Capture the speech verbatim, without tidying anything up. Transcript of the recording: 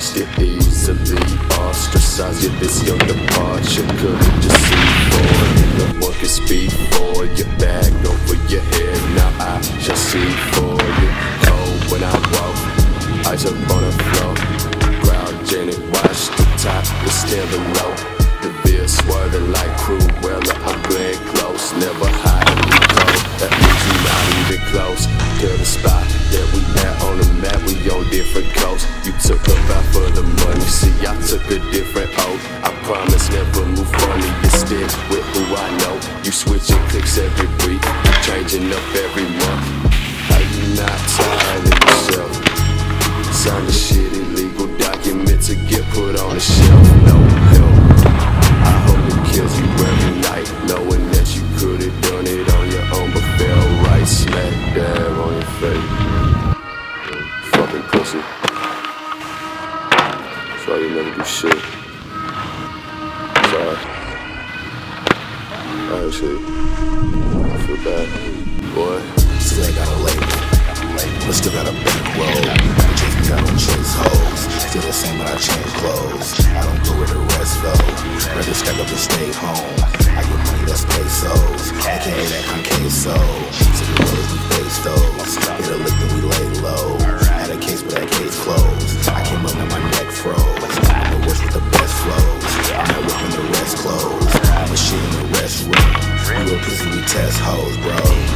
watched it easily ostracize you. This your departure, couldn't just see for you. No one can speak for you. Bag over your head, now I shall see for you. Cold when I walk, eyes up on the floor. Crowd Janet, watch the top, we stand below. The beer swerving like Cruella, I'm playing close. Never hiding cold, that means you not even close to the spot that we at on the map. We on different coasts. You took a vow for the money, see I took a different oath. I promise never move funny, you stick with who I know. You switching clicks every week, changing up every month. Are you not tired of yourself? Sign the shit illegal document to get put on the shelf. No help, I hope it kills you every night, knowing that you could've done it on your own but fell right smack dab on your face. Fucking pussy. That's why you never do shit. Sorry. I shit. I feel bad, boy. Still ain't got a label, but still got a bankroll. I don't chase hoes, still the same when I change clothes. I don't go where the rest go, rather stack up and stay home. I get money that's pesos, A K A that con queso. So the rollers we face those, hit a lick then we lay low. Had a case but that case closed, I came up and my neck froze. I'm the worst with the best flows, I'm not whipping the rest clothes. I'm a shit in the restroom, you a pussy we test hoes bro.